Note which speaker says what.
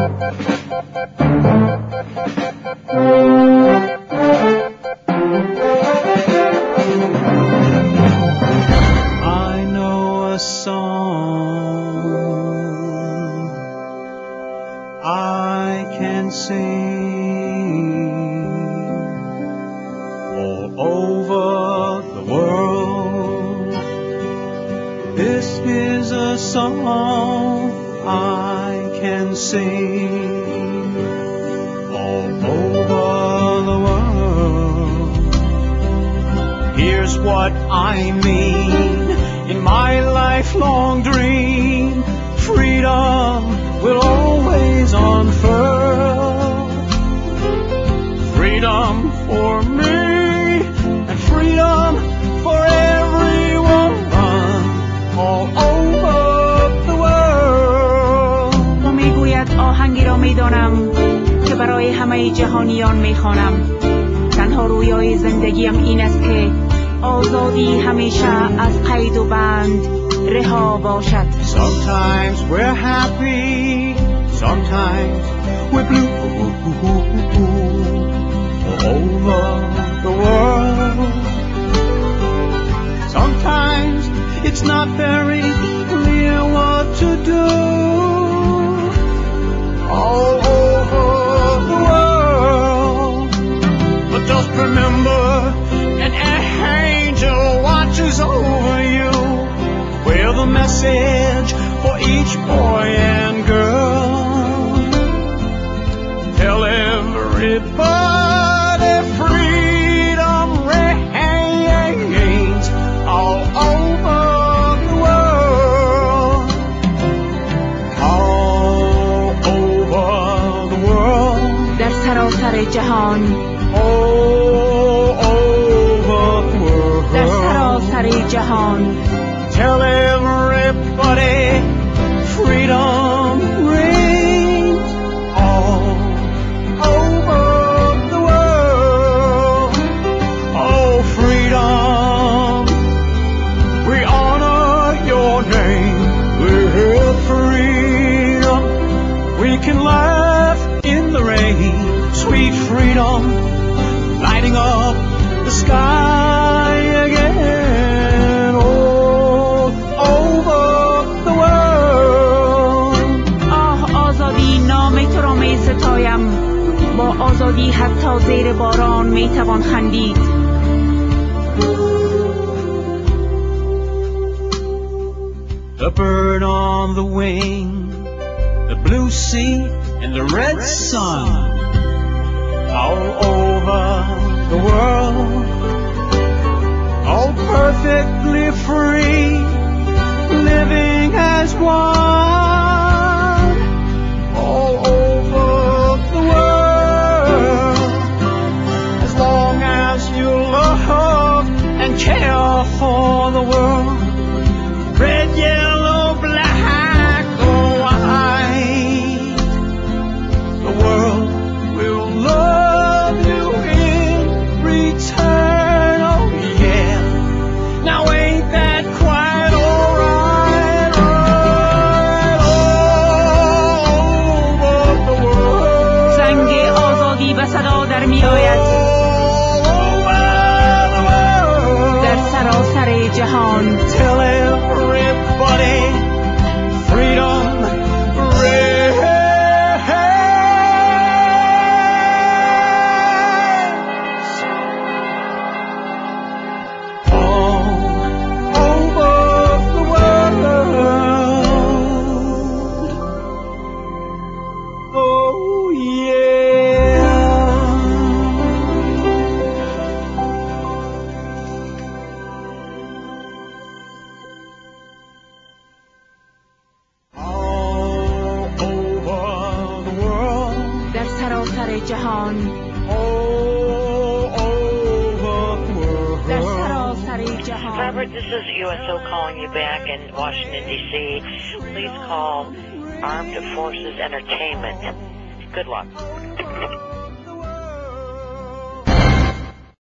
Speaker 1: I know a song I can sing all over the world. This is a song I can sing all over the world. Here's what I mean in my lifelong dream: freedom will always unfurl. Freedom for me and freedom for everyone all over the world.
Speaker 2: او میگوید آهنگی را میدانم که برای همه جهانیان میخوانم. تنها رویای زندگیم این است که آزادی همیشه از قید و بند رها باشد.
Speaker 1: Sometimes we're happy, sometimes we're blue. All over the world. Sometimes it's not very clear what to do. All over the world. But just remember, an angel watches over you with a message for each boy and girl. Tell everybody freedom reigns all over the world. All over the world.
Speaker 2: در سراسر جهان.
Speaker 1: All over the world.
Speaker 2: در سراسر جهان.
Speaker 1: Tell everybody freedom reigns all over the world. Oh, freedom, we honor your name. We're freedom, we can laugh in the rain. Sweet freedom, lighting up the sky again. All over the world.
Speaker 2: آزادی نام تو را می ستایم. با آزادی حتی زیر باران می توان خندید.
Speaker 1: The bird on the wing, the blue sea and the red sun. All over the world. All perfectly free, living as one. All over the world. As long as you love and care for the world. Red, yellow, black or white. The world will love you in return. Oh yeah. Now ain't that quite alright? Alright, all over the world.
Speaker 2: زنگ آزادی به صدا در می آید.
Speaker 1: All over the world.
Speaker 2: در سراسر جهان.
Speaker 1: Tell everybody freedom reigns all over the world. Oh yeah. All over the world.
Speaker 2: در سراسر جهان.
Speaker 1: All over the world.
Speaker 2: در سراسر جهان.
Speaker 3: Robert, this is USO calling you back in Washington, D.C. Please call Armed Forces Entertainment. Good luck.